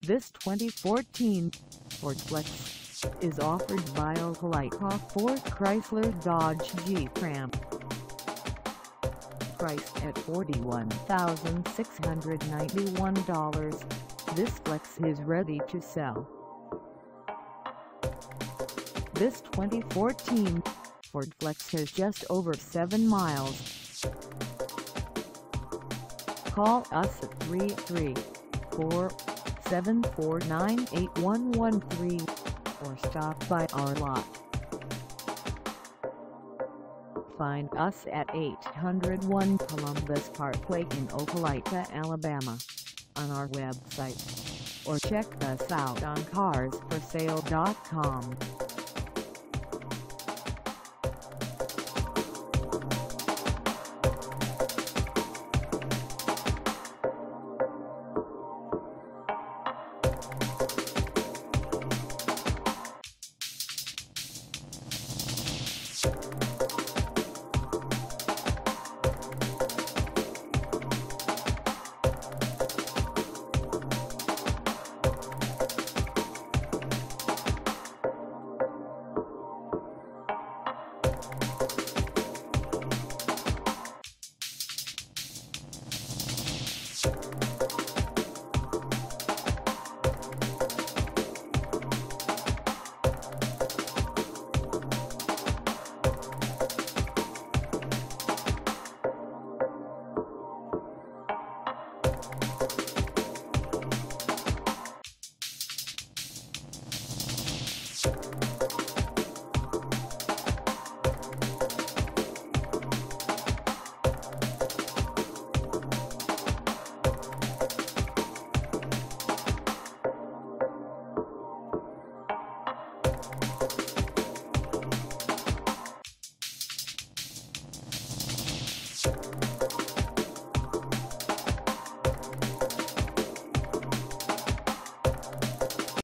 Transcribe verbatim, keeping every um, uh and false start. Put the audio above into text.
This twenty fourteen Ford Flex is offered by Opelika Ford Chrysler Dodge Jeep Ram. Priced at forty-one thousand six hundred ninety-one dollars, this Flex is ready to sell. This twenty fourteen Ford Flex has just over seven miles. Call us at three three four, seven four nine, eight one one three or stop by our lot. Find us at eight oh one Columbus Parkway in Opelika, Alabama, on our website, or check us out on cars for sale dot com. You